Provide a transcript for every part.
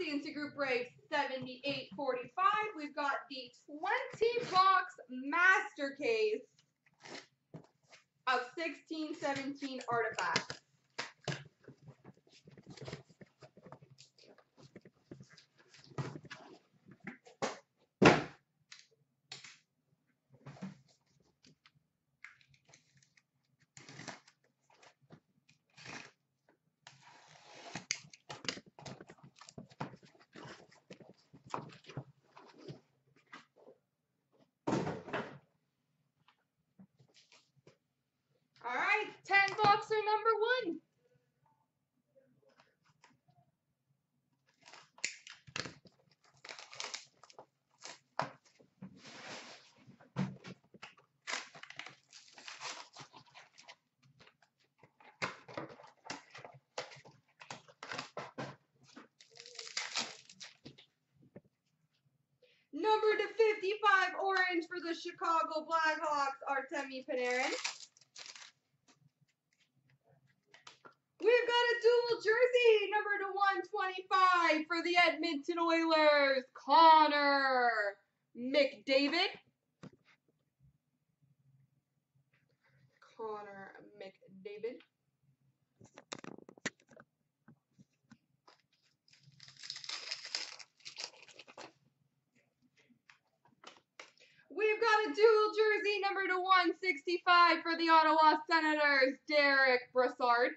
into group break 7845. We've got the 20-box master case of 1617 artifacts. All right, 10 boxer number 1. Number to 55 orange for the Chicago Blackhawks, Artemi Panarin. We've got a dual jersey, number to 125 for the Edmonton Oilers, Connor McDavid. Connor McDavid. We've got a dual jersey, number to 165 for the Ottawa Senators, Derek Brassard.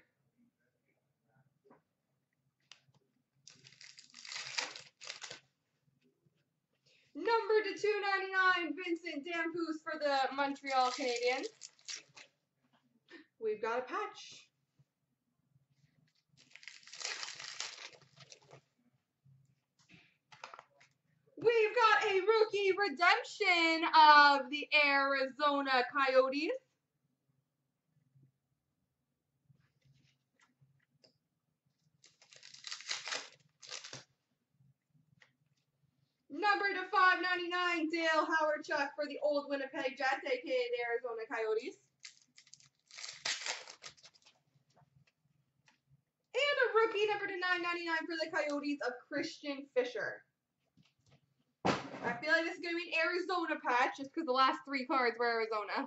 Number to 299, Vincent Damphousse for the Montreal Canadiens. We've got a patch. We've got a rookie redemption of the Arizona Coyotes. Number to 599, Dale Hawerchuk for the old Winnipeg Jets, aka the Arizona Coyotes. And a rookie number to 999 for the Coyotes of Christian Fisher. I feel like this is going to be an Arizona patch just because the last 3 cards were Arizona.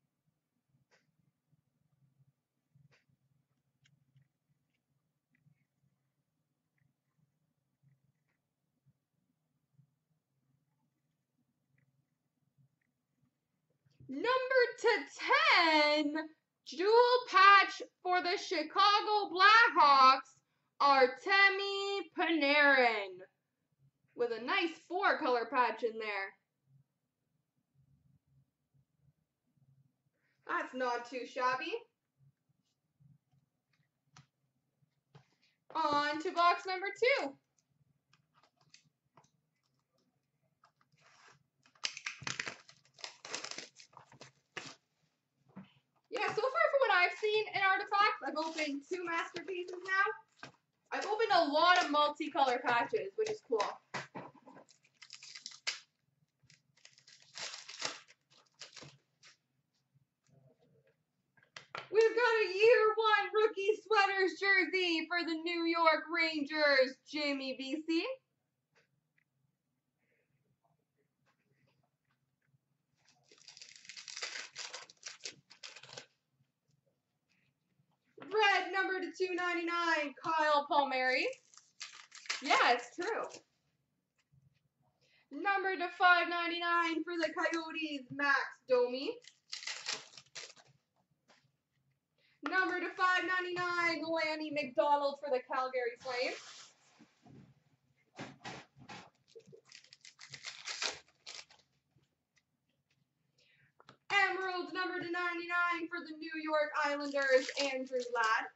Number to 10, dual patch for the Chicago Blackhawks, Artemi Panarin. With a nice 4-color patch in there. That's not too shabby. On to box number 2. Yeah, so far from what I've seen in Artifacts, I've opened 2 masterpieces now. I've opened a lot of multicolor patches, which is cool. We've got a year 1 rookie sweaters jersey for the New York Rangers, Jimmy Vesey. Red number to 299, Kyle Palmieri. Yeah, it's true. Number to 599 for the Coyotes, Max Domi. Number to 599, Lanny McDonald for the Calgary Flames. Emerald number to 99 for the New York Islanders, Andrew Ladd.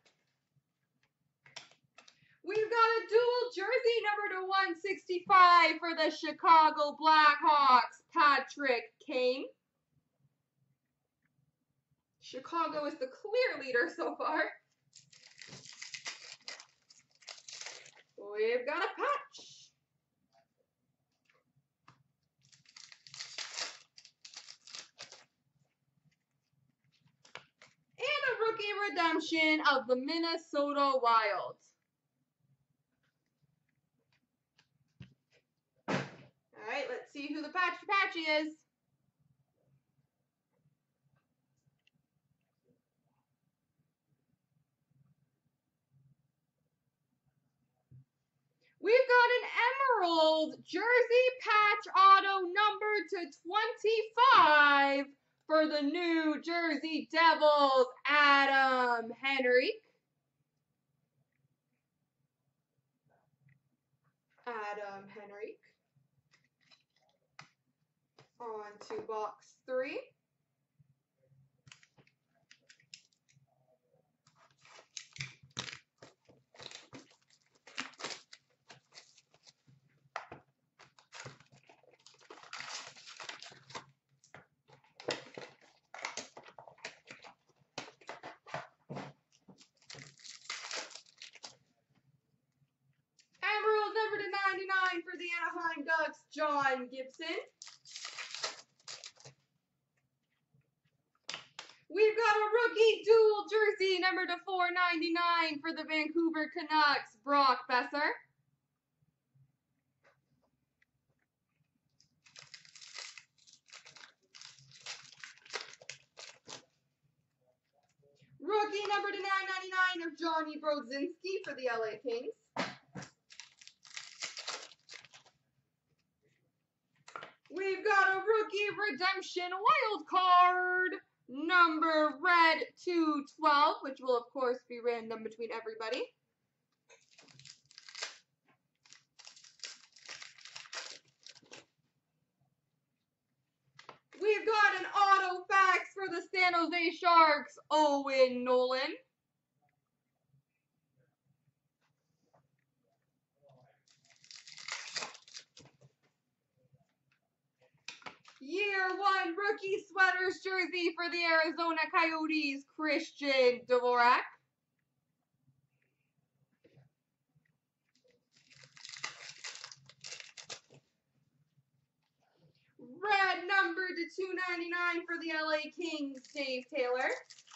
We've got a dual jersey number to 165 for the Chicago Blackhawks, Patrick Kane. Chicago is the clear leader so far. We've got a patch. And a rookie redemption of the Minnesota Wild. see who the patchy is. We've got an emerald jersey patch auto number /25 for the New Jersey Devils, Adam Henrique. Adam Henrique. On to box 3. Emerald number /99 for the Anaheim Ducks, John Gibson. We've got a rookie dual jersey number /499 for the Vancouver Canucks, Brock Boeser. Rookie number /999 of Johnny Brodzinski for the LA Kings. We've got a rookie redemption wild card, number red /212, which will of course be random between everybody. We've got an auto fax for the San Jose Sharks, Owen Nolan. Year 1 rookie sweaters jersey for the Arizona Coyotes, Christian Dvorak. Red number /299 for the LA Kings, Dave Taylor.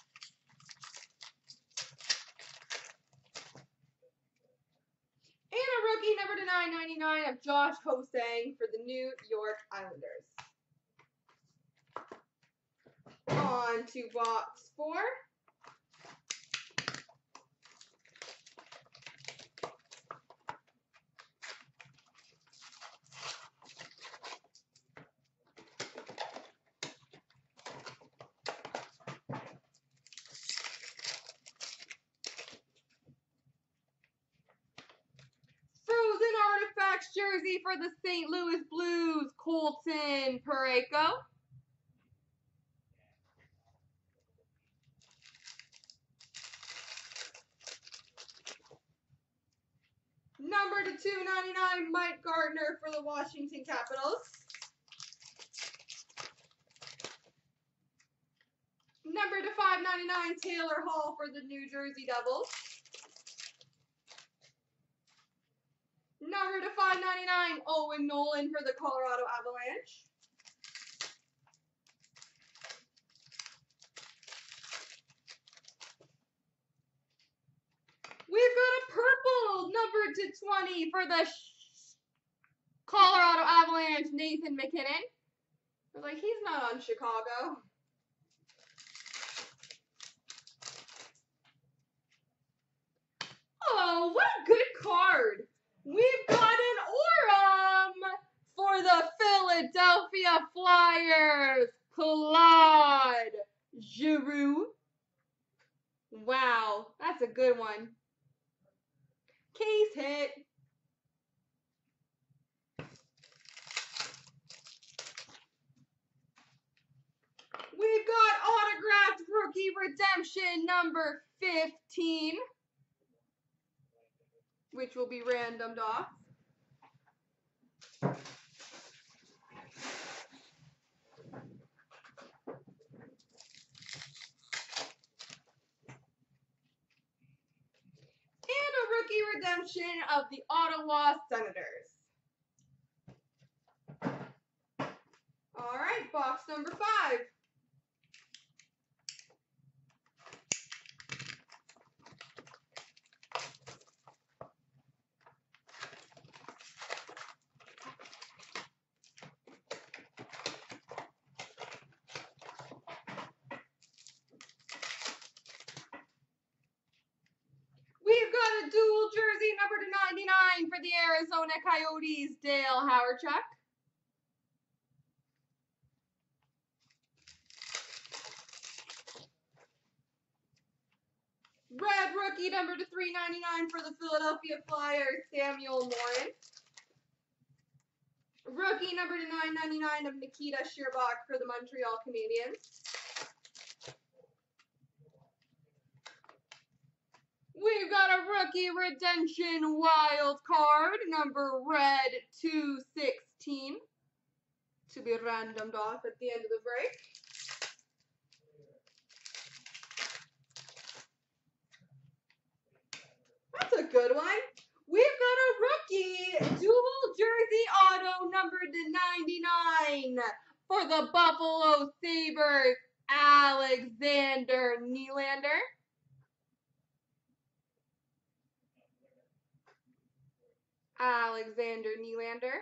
And a rookie number /999 of Josh Ho-Sang for the New York Islanders. On to box 4. Frozen Artifacts jersey for the St. Louis Blues, Colton Parayko. Number /299, Mike Gardner for the Washington Capitals. Number /599, Taylor Hall for the New Jersey Devils. Number /599, Owen Nolan for the Colorado Avalanche. We've got a purple number /20 for the Colorado Avalanche, Nathan MacKinnon. I was like, he's not on Chicago. Oh, what a good card. We've got an Aurum for the Philadelphia Flyers, Claude Giroux. Wow, that's a good one. Case hit. We've got autographed rookie redemption number 15, which will be randomed off. And a rookie redemption of the Ottawa Senators. All right, box number 5. the Coyotes, Dale Hawerchuk. Red rookie number to 399 for the Philadelphia Flyers, Samuel Morin. Rookie number to 999 of Nikita Scherbak for the Montreal Canadiens. We've got a rookie redemption wild card, number red 216, to be randomed off at the end of the break. That's a good one. We've got a rookie dual jersey auto number to 99 for the Buffalo Sabres, Alexander Nylander. Alexander Nylander.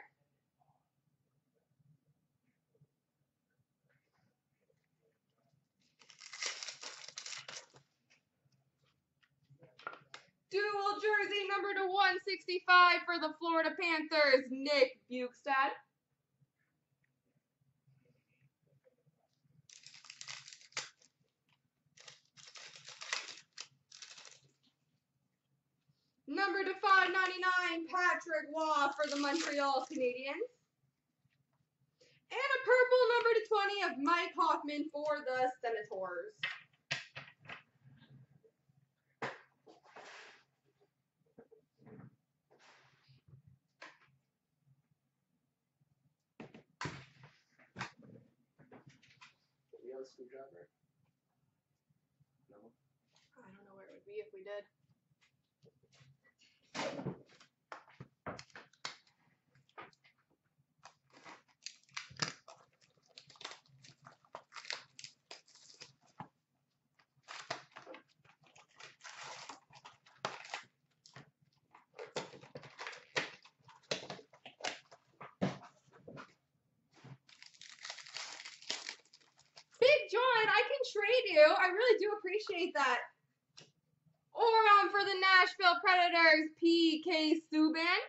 Dual jersey number to 165 for the Florida Panthers, Nick Bjugstad. Number to 599, Patrick Waugh for the Montreal Canadiens. And a purple number to 20 of Mike Hoffman for the Senators. We have a screwdriver? No. I don't know where it would be if we did. Big John, I can trade you. I really do appreciate that. Or for the Nashville Predators, PK Subban.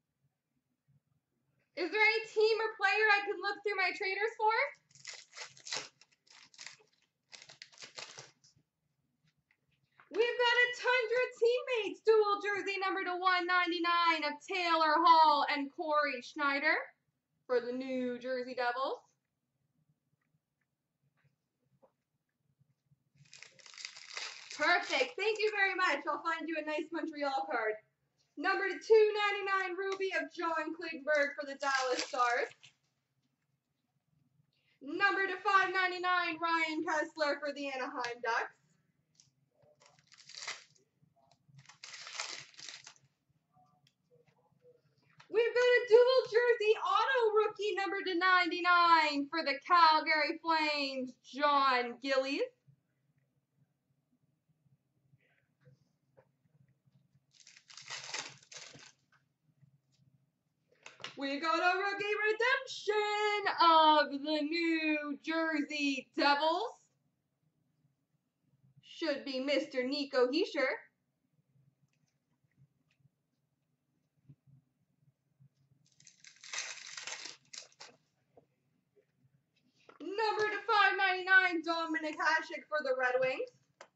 Is there any team or player I can look through my traders for? We've got a Tundra Teammates dual jersey number to 199 of Taylor Hall and Corey Schneider for the New Jersey Devils. Perfect. Thank you very much. I'll find you a nice Montreal card. Number to 299 Ruby of John Klingberg for the Dallas Stars. Number to 599 Ryan Kesler for the Anaheim Ducks. We've got a dual jersey auto rookie number to 99 for the Calgary Flames, John Gillies. We got a rookie redemption of the New Jersey Devils. Should be Mr. Nico Hischier. Number to 599, Dominic Hasek for the Red Wings.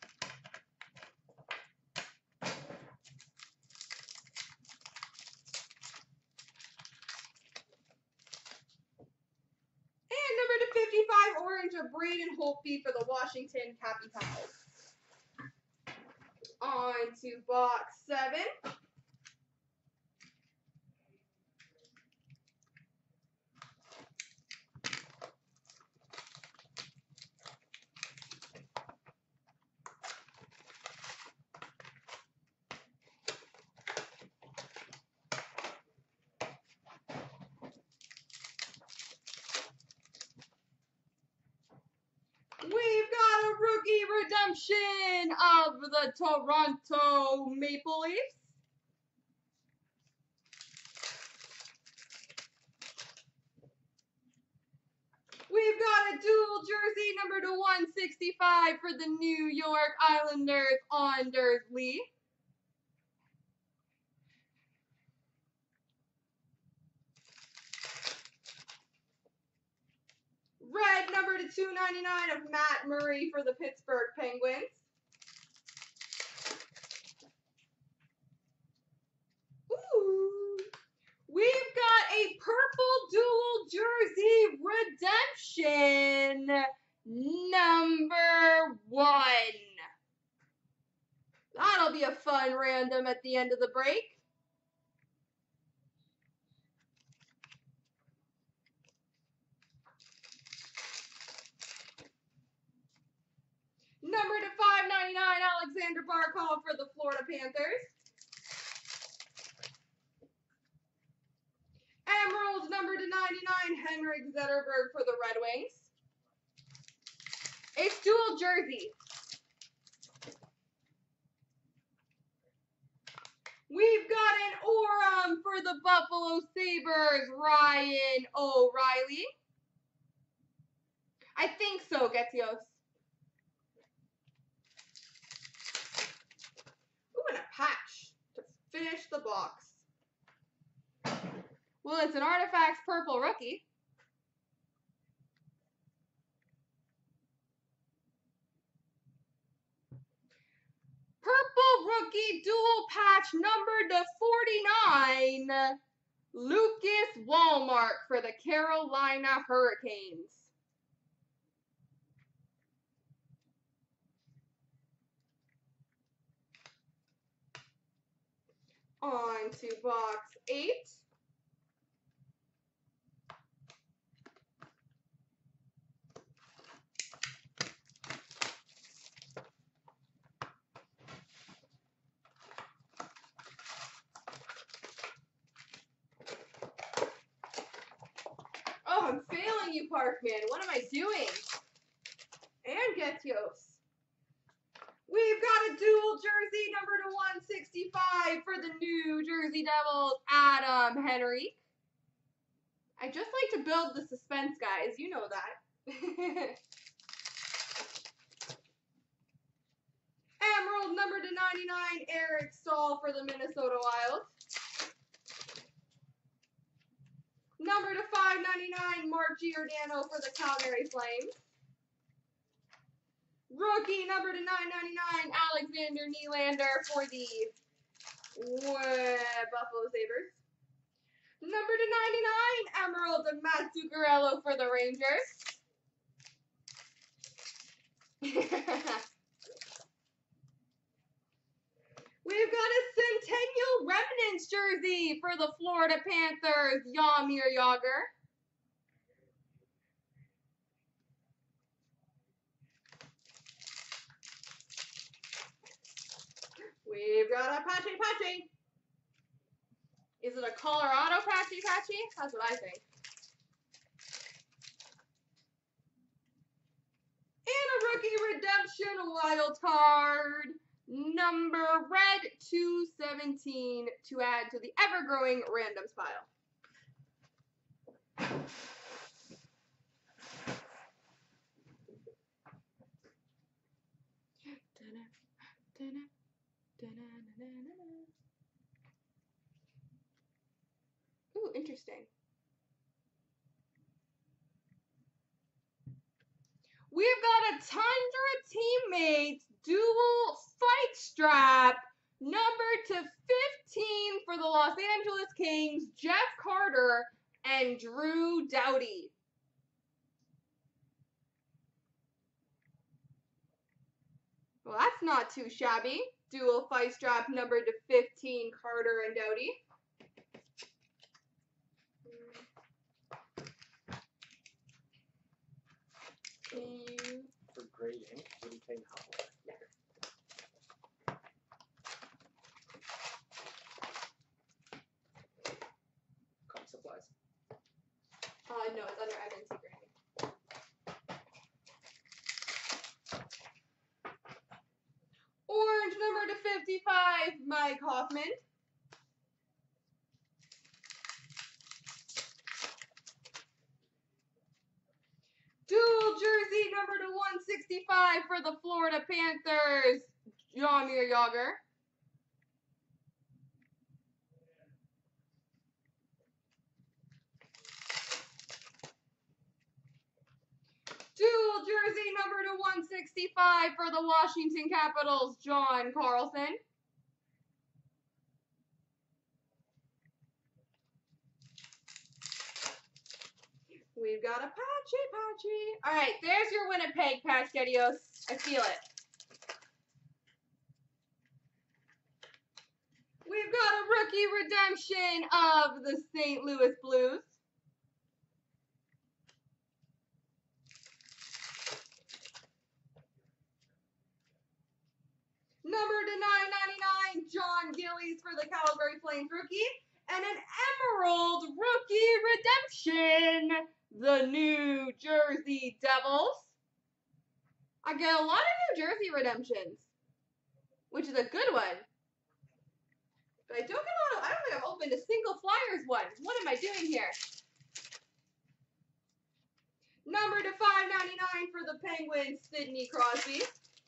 And number to 55, orange of Braden Holtby for the Washington Capitals. On to box 7. We've got a rookie redemption of the Toronto Maple Leafs. We've got a dual jersey number to 165 for the New York Islanders, Anders Lee. /299 of Matt Murray for the Pittsburgh Penguins. Ooh. We've got a purple dual jersey redemption number 1. That'll be a fun random at the end of the break. Number to 599, Alexander Barkov for the Florida Panthers. Emerald number to 99, Henrik Zetterberg for the Red Wings. It's dual jersey. We've got an Aurum for the Buffalo Sabres, Ryan O'Reilly. I think so, Getios. Ooh, and a patch to finish the box. Well, it's an Artifacts purple rookie. Purple rookie dual patch number to 49, Lucas Wallmark for the Carolina Hurricanes. On to box 8. Oh, I'm failing you, Parkman. What am I doing? And Getios. We've got a dual jersey number to 165 for the New Jersey Devils, Adam Henrique. I just like to build the suspense, guys. You know that. Emerald number to 99, Eric Staal for the Minnesota Wild. Number to 599, Mark Giordano for the Calgary Flames. Rookie number to 999, Alexander Nylander for the Buffalo Sabres. Number to 99, Emerald of Matt Zuccarello for the Rangers. We've got a Centennial Remnants jersey for the Florida Panthers, Jaromir Jagr. We've got a Patchy Patchy. Is it a Colorado Patchy Patchy? That's what I think. And a rookie redemption wild card. Number red 217 to add to the ever-growing randoms pile. Ooh, interesting. We've got a Tundra Teammates dual fight strap, number to 15 for the Los Angeles Kings, Jeff Carter and Drew Doughty. Well, that's not too shabby. Dual fight strap, number to 15, Carter and Doughty. For gray ink, what do you think? Yeah. Cost supplies. No, it's under MNC branding. Orange number to 55, Mike Hoffman. Dual jersey number to 165 for the Florida Panthers, Jaromir Jagr. Dual 65 for the Washington Capitals, John Carlson. We've got a patchy. All right, there's your Winnipeg patch, Gedios. I feel it. We've got a rookie redemption of the St. Louis Blues. Number to 999, John Gillies for the Calgary Flames rookie. And an Emerald rookie redemption, the New Jersey Devils. I get a lot of New Jersey redemptions, which is a good one. But I don't think I've opened a single Flyers one. What am I doing here? Number to 599 for the Penguins, Sidney Crosby.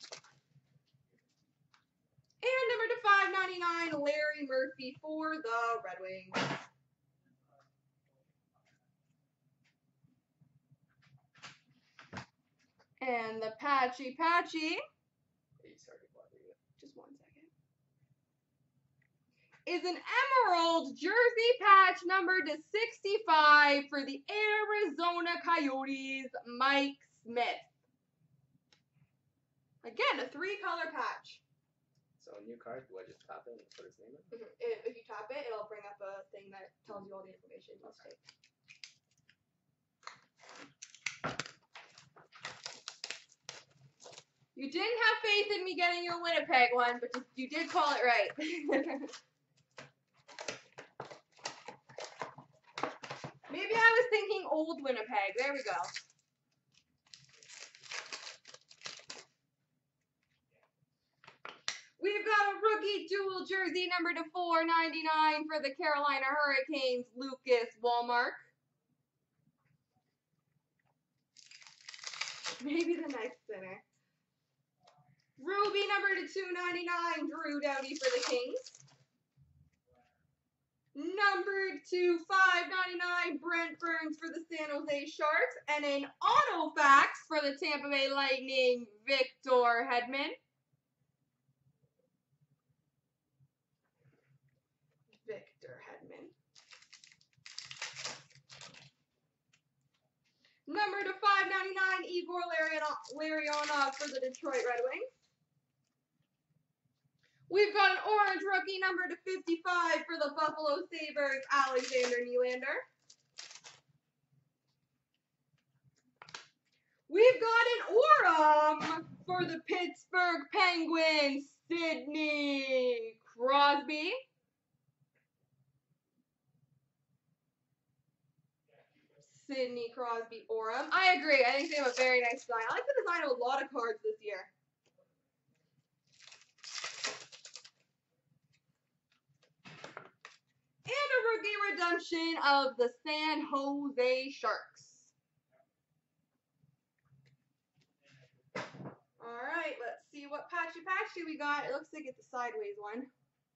And number to 599, Larry Murphy for the Red Wings. And the patchy. Just 1 second. Is an Emerald jersey patch number to 65 for the Arizona Coyotes, Mike Smith. Again, a 3-color patch. So a new card, do I just tap it and put his name in? If you tap it, it'll bring up a thing that tells you all the information. Okay. You didn't have faith in me getting your Winnipeg one, but you did call it right. Maybe I was thinking old Winnipeg. There we go. We've got a rookie dual jersey number to 499 for the Carolina Hurricanes, Lucas Wallmark. Maybe the next center. Ruby number to 299, Drew Doughty for the Kings. Number to 599, Brent Burns for the San Jose Sharks. And an Autofax for the Tampa Bay Lightning, Victor Hedman. Number to 599, Igor Larionov for the Detroit Red Wings. We've got an orange rookie number to 55 for the Buffalo Sabres, Alexander Nylander. We've got an Aurum for the Pittsburgh Penguins, Sidney Crosby. Sidney Crosby Aurum. I agree. I think they have a very nice design. I like the design of a lot of cards this year. And a rookie redemption of the San Jose Sharks. Alright, let's see what patchy we got. It looks like it's a sideways one.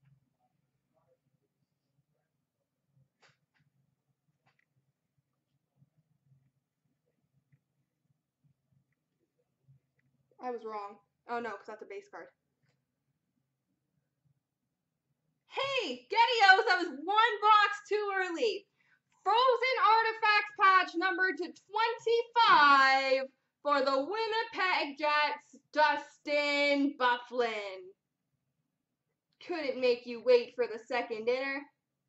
I was wrong. Oh no, because that's a base card. Hey, Gedios, I was 1 box too early. Frozen Artifacts patch number to 25 for the Winnipeg Jets, Dustin Byfuglien. Couldn't make you wait for the second inner.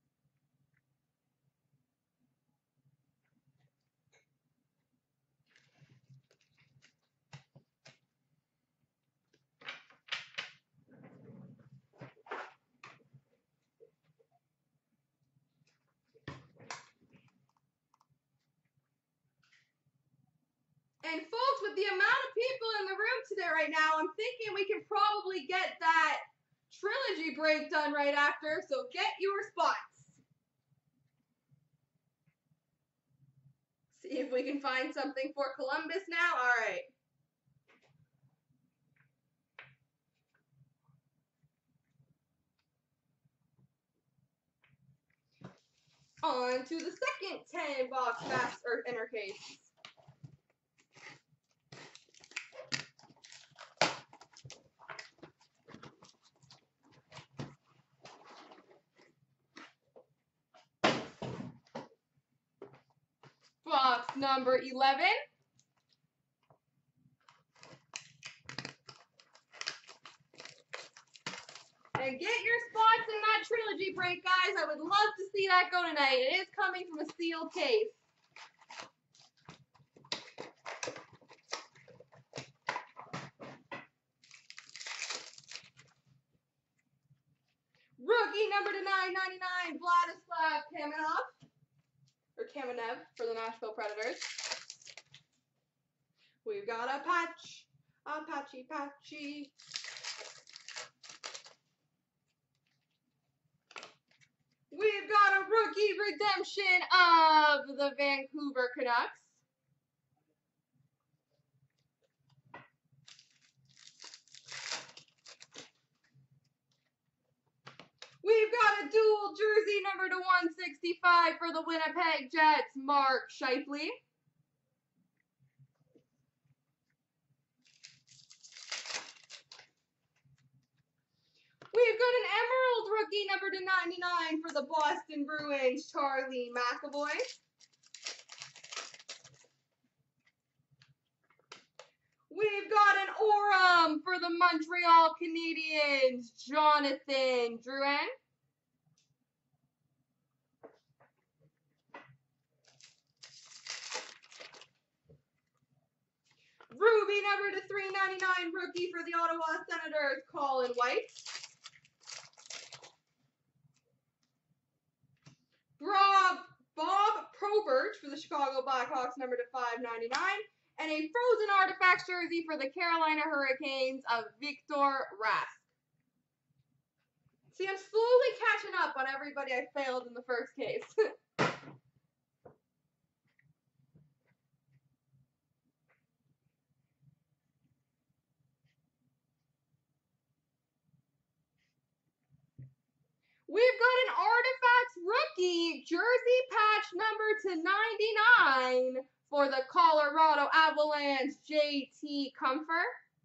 And folks, with the amount of people in the room today right now, I'm thinking we can probably get that trilogy break done right after, so get your spots. See if we can find something for Columbus now. All right. On to the second 10-box fast or inner case. Box number 11. And get your spots in that trilogy break, guys. I would love to see that go tonight. It is coming from a sealed case. Rookie number to 999, Vladislav Kamenev for the Nashville Predators. We've got a patch, patchy. We've got a rookie redemption of the Vancouver Canucks. We've got a dual jersey number to 165 for the Winnipeg Jets, Mark Scheifele. We've got an Emerald rookie number to 99 for the Boston Bruins, Charlie McAvoy. We've got an Aurum for the Montreal Canadiens, Jonathan Drouin. Ruby number to 399 rookie for the Ottawa Senators, Colin White. Bob Probert for the Chicago Blackhawks number to 599. And a Frozen Artifacts jersey for the Carolina Hurricanes of Victor Rask. See, I'm slowly catching up on everybody I failed in the first case. We've got an Artifacts rookie jersey patch number to 99 for the Colorado Avalanche, JT Compher.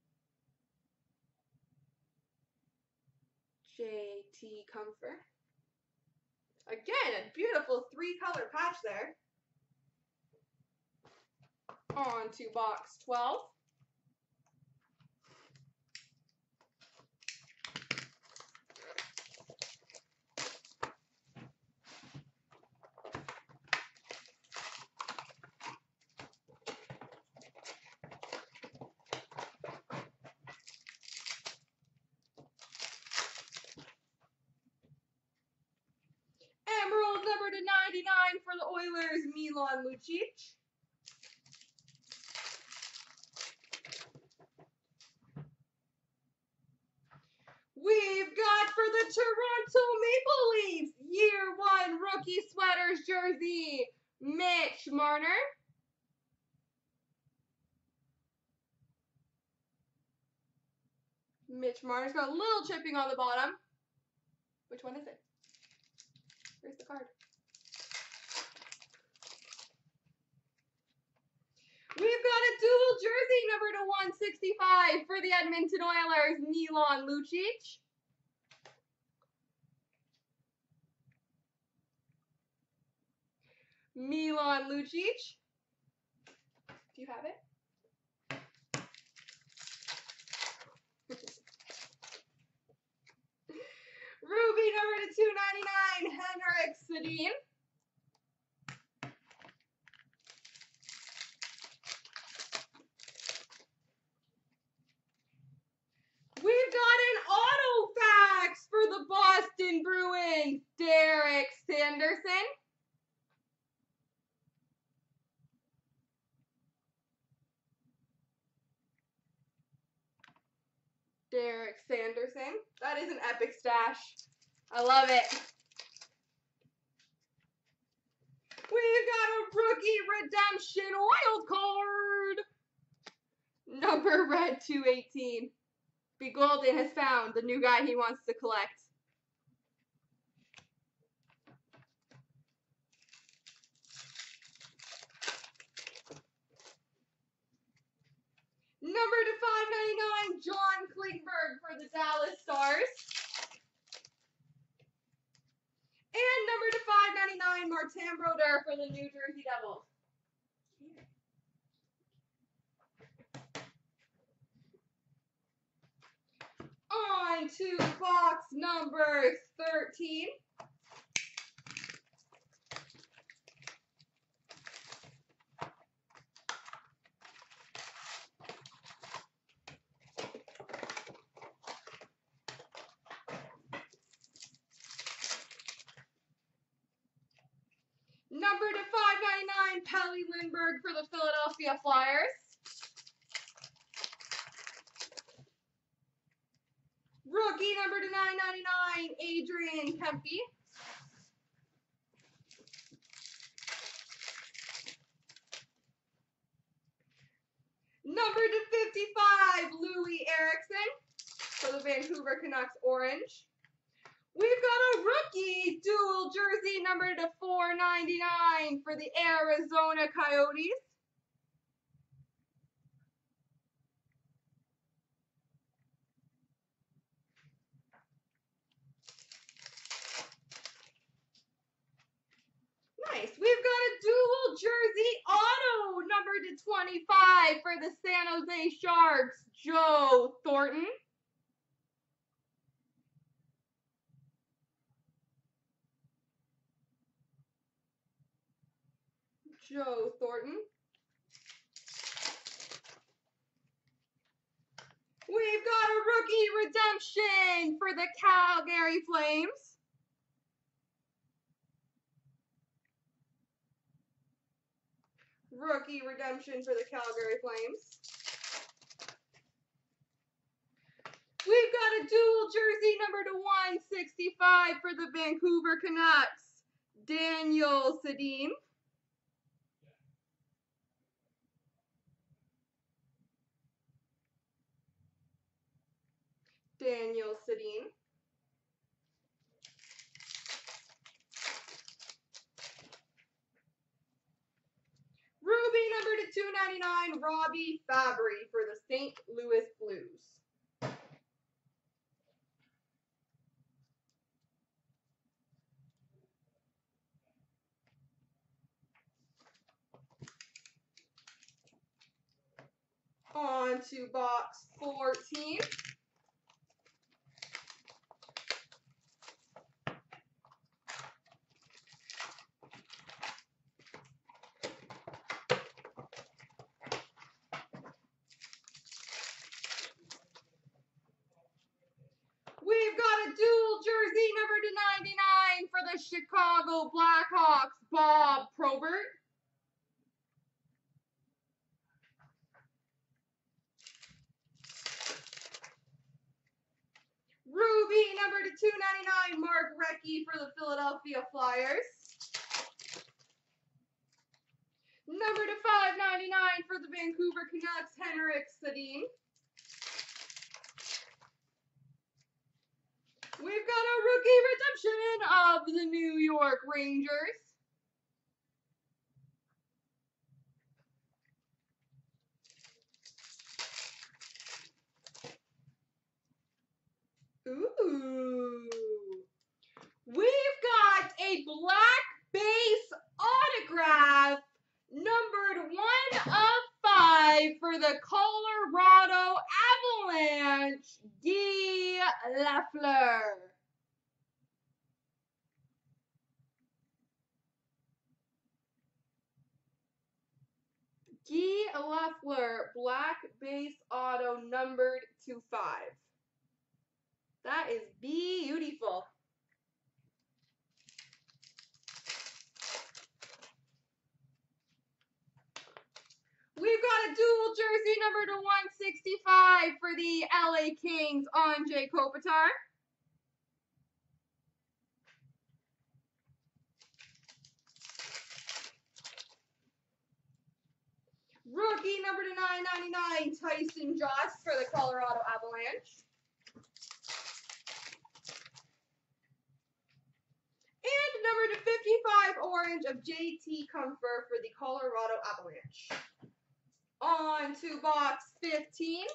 JT Compher. Again, a beautiful 3-color patch there. On to box 12. Emerald number to 99 for the Oilers, Milan Lucic. We've got for the Toronto Maple Leafs, year 1 rookie sweaters jersey, Mitch Marner. Mitch Marner's got a little chipping on the bottom. Which one is it? Where's the card? We've got a dual jersey number to 165 for the Edmonton Oilers, Milan Lucic. Milan Lucic. Do you have it? Ruby number to 299, Henrik Sedin. We've got an Autofax for the Boston Bruins, Derek Sanderson. Derek Sanderson. That is an epic stash. I love it. We've got a rookie redemption wild card. Number red 218. B. Golden has found the new guy he wants to collect. Number to 599, John Klingberg for the Dallas Stars. And number to 599, Martin Brodeur for the New Jersey Devils. On to box number 13. Number to 599, Pelly Lindbergh for the Philadelphia Flyers. Rookie number to 999, Adrian Kempe. Number to 55, Louis Eriksson for the Vancouver Canucks Orange. We've got a rookie dual jersey number to 499 for the Arizona Coyotes. Nice. We've got a dual jersey auto number to 25 for the San Jose Sharks, Joe Thornton. Joe Thornton. We've got a rookie redemption for the Calgary Flames. Rookie redemption for the Calgary Flames. We've got a dual jersey number to 165 for the Vancouver Canucks, Daniel Sedin. Daniel Sedin. Ruby number to 299, Robbie Fabry for the St. Louis Blues. On to box 14. We've got a dual jersey number to 99 for the Chicago Blackhawks, Bob Probert. Ruby number to 299, Mark Recchi for the Philadelphia Flyers. Number to 599 for the Vancouver Canucks, Henrik Sedin. We've got a rookie redemption of the New York Rangers. Ooh. We've got a black base autograph numbered 1 of 5 for the Colorado Avalanche, Guy Lafleur. Guy Lafleur, black base auto numbered to 5. That is beautiful. We've got a dual jersey number to 165 for the LA Kings, Anze Kopitar. Rookie number to 999, Tyson Jost for the Colorado Avalanche. And number to 55, orange of JT Comfort for the Colorado Avalanche. On to box 15.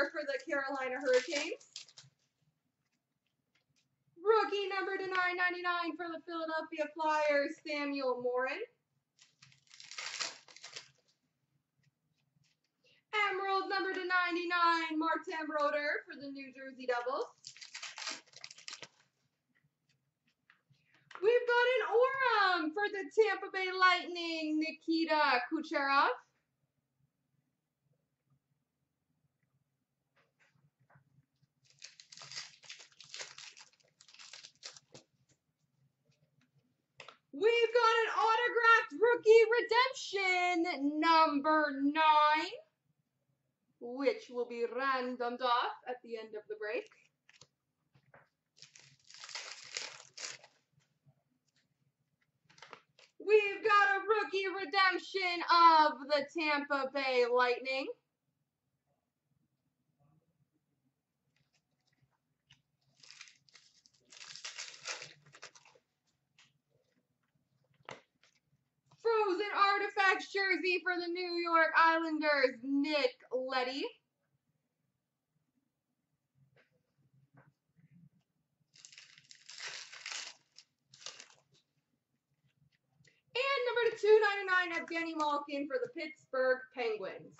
for the Carolina Hurricanes. Rookie number to 999 for the Philadelphia Flyers, Samuel Morin. Emerald number to 99, Martin Brodeur for the New Jersey Devils. We've got an Aurum for the Tampa Bay Lightning, Nikita Kucherov. We've got an autographed rookie redemption, number 9, which will be randomed off at the end of the break. We've got a rookie redemption of the Tampa Bay Lightning. Frozen Artifacts jersey for the New York Islanders, Nick Leddy. And number to 299, Evgeny Malkin for the Pittsburgh Penguins.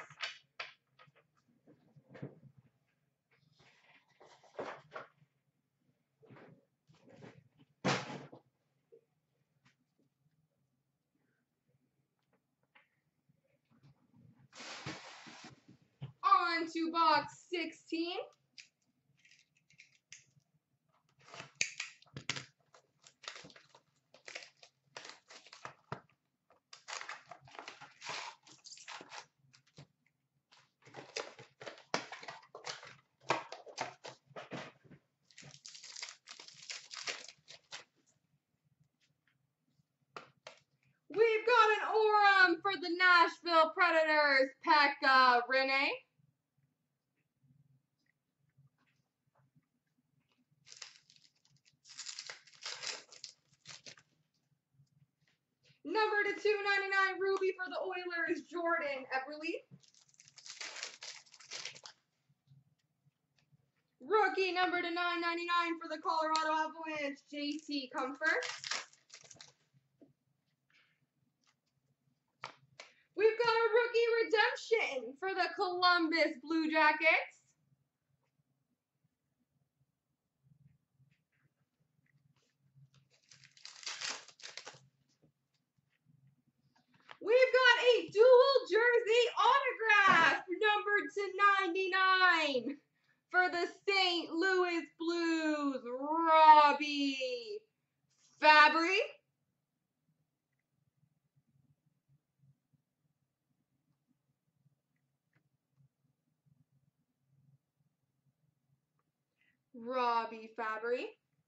On to box 16. We've got an Aurum for the Nashville Predators, Pekka Rinne. Number to 299, Ruby for the Oilers, Jordan Eberle. Rookie number to 999 for the Colorado Avalanche, JT Comfort. We've got a rookie redemption for the Columbus Blue Jackets. We've got a dual jersey autograph, number to 99 for the St. Louis Blues, Robbie Fabry. Robbie Fabry.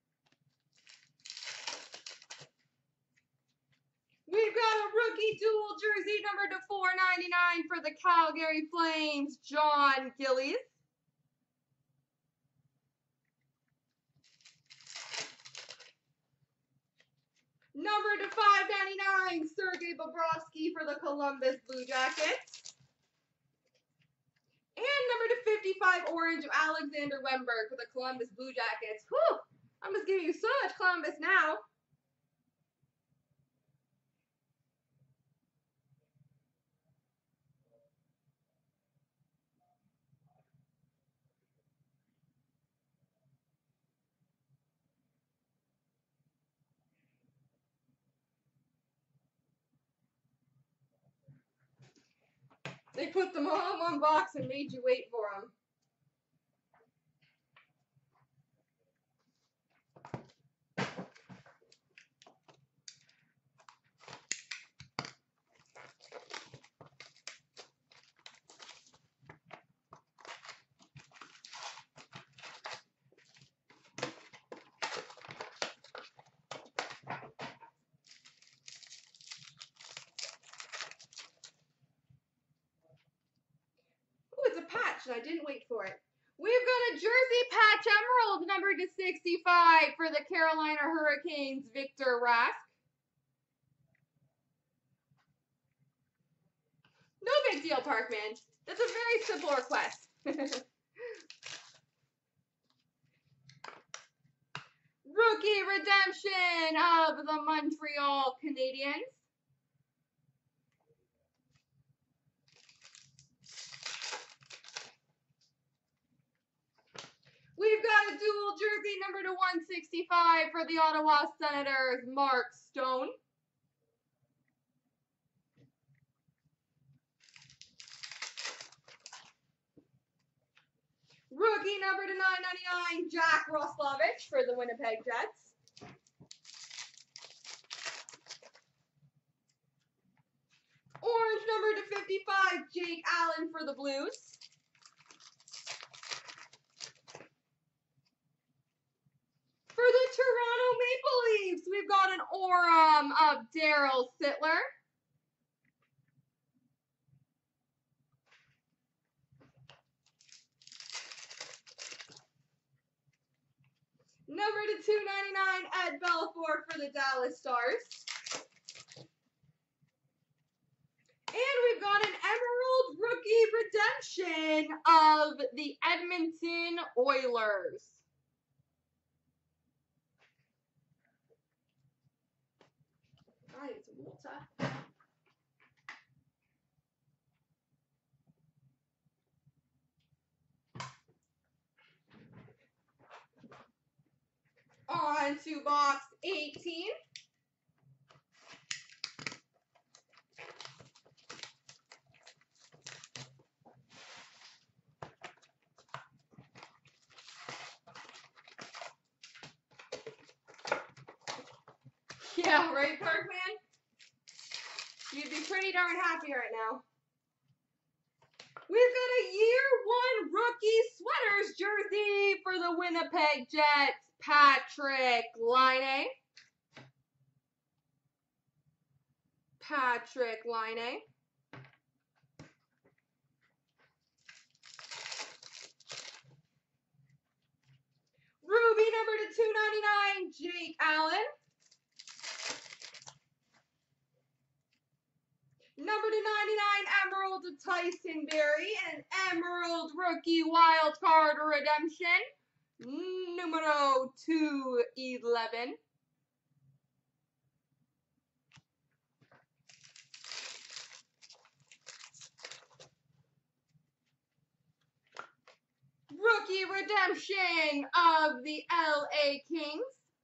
We've got a rookie dual jersey number to 499 for the Calgary Flames, John Gillies. Number to 599, Sergei Bobrovsky for the Columbus Blue Jackets. And number to 55, orange, Alexander Wennberg for the Columbus Blue Jackets. Whew! I'm just giving you so much Columbus now. They put them all in one box and made you wait for them. It's a patch, and I didn't wait for it. We've got a jersey patch emerald number to 65 for the Carolina Hurricanes, Victor Rask. No big deal, Parkman. That's a very simple request. redemption of the Montreal Canadiens. We've got a dual jersey number to 165 for the Ottawa Senators, Mark Stone. Rookie number to 999, Jack Roslovic for the Winnipeg Jets. Orange number to 55, Jake Allen for the Blues. For the Toronto Maple Leafs, we've got an Aurum of Daryl Sittler. Number to 299, Ed Belfour for the Dallas Stars. And we've got an Emerald Rookie Redemption of the Edmonton Oilers. It's water. On to box 18. Yeah, right, Parkman? You'd be pretty darn happy right now. We've got a year 1 rookie sweaters jersey for the Winnipeg Jets, Patrik Laine. Patrik Laine. Ruby number to 299, Jake Allen. Number to 99, Emerald to Tyson Barrie, and Emerald Rookie Wild Card Redemption, numero 211. Rookie Redemption of the LA Kings.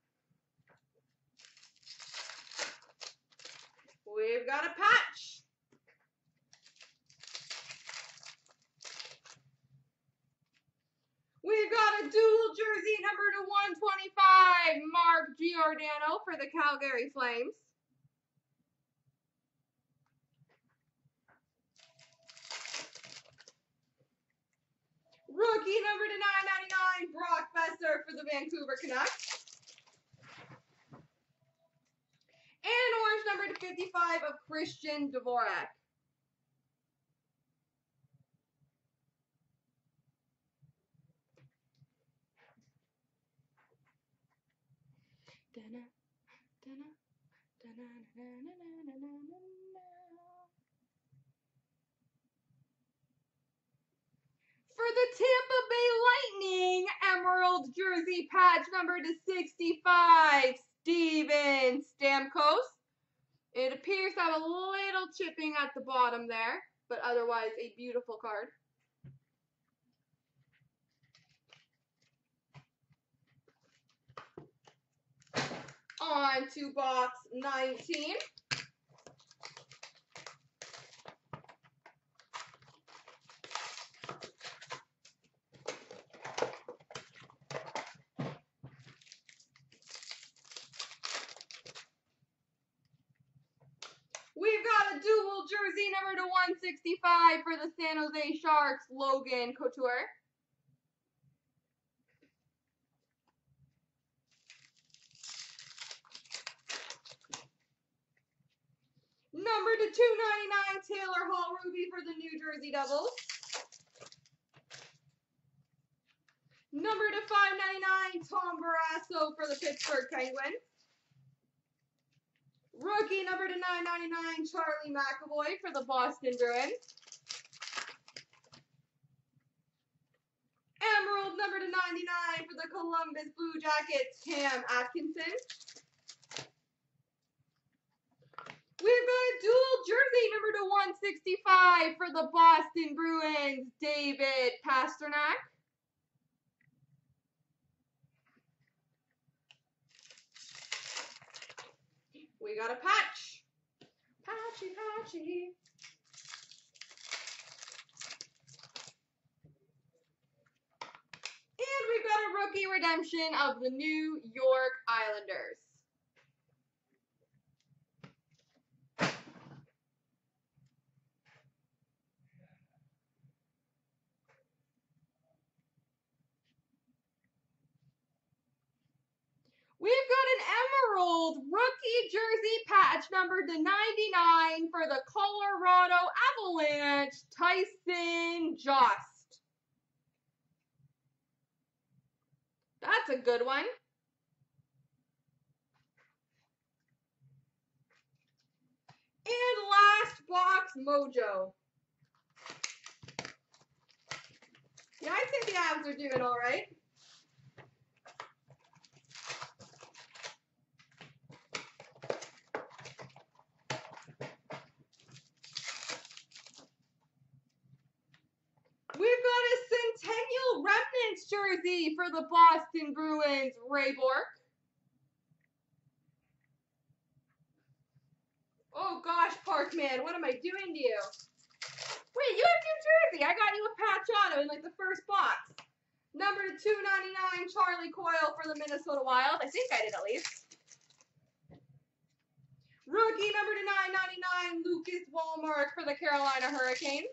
We've got a patch. We've got a dual jersey number to 125, Mark Giordano for the Calgary Flames. Rookie number to 999, Brock Boeser for the Vancouver Canucks. And orange number to 55 of Christian Dvorak. For the Tampa Bay Lightning, Emerald jersey patch number to 65, Steven Stamkos. It appears to have a little chipping at the bottom there, but otherwise a beautiful card. On to box 19. We've got a dual jersey number to 165 for the San Jose Sharks, Logan Couture. Number to 299, Taylor Hall Ruby for the New Jersey Devils. Number to 599, Tom Barrasso for the Pittsburgh Penguins. Rookie number to 999, Charlie McAvoy for the Boston Bruins. Emerald number to /99 for the Columbus Blue Jackets, Cam Atkinson. We've got a dual jersey number /165 for the Boston Bruins, David Pastrnak. We got a patch. Patchy. And we've got a rookie redemption of the New York Islanders. We've got an emerald rookie jersey patch number /99 for the Colorado Avalanche, Tyson Jost. That's a good one. And last box mojo. Yeah, I think the Avs are doing all right. We've got a Centennial Remnants jersey for the Boston Bruins, Ray Bourque. Oh gosh, Parkman, what am I doing to you? Wait, you have New Jersey. I got you a patch auto in like the first box. Number /299, Charlie Coyle for the Minnesota Wild. I think I did at least. Rookie number /999, Lucas Wallmark for the Carolina Hurricanes.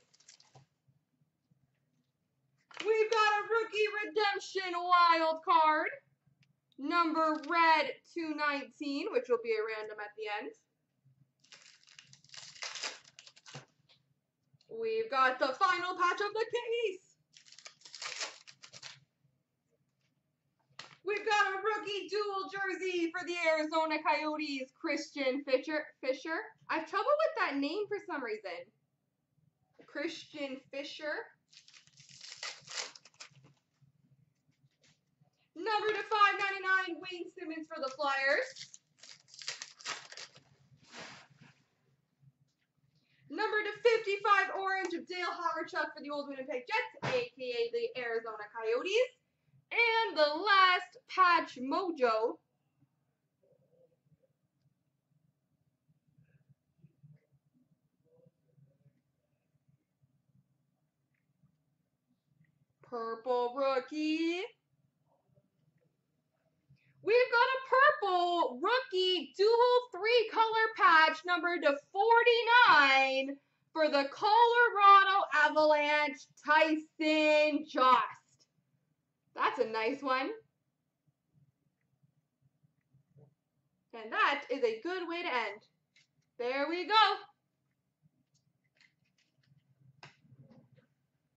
We've got a rookie redemption wild card. Number red /219, which will be a random at the end. We've got the final patch of the case. We've got a rookie dual jersey for the Arizona Coyotes, Christian Fischer. I have trouble with that name for some reason. Christian Fischer. Number /599, Wayne Simmons for the Flyers. Number /55, orange of Dale Hawerchuk for the Old Winnipeg Jets, a.k.a. the Arizona Coyotes. And the last patch mojo. Purple rookie. We've got a purple rookie dual 3-color patch number /49 for the Colorado Avalanche, Tyson Jost. That's a nice one. And that is a good way to end. There we go.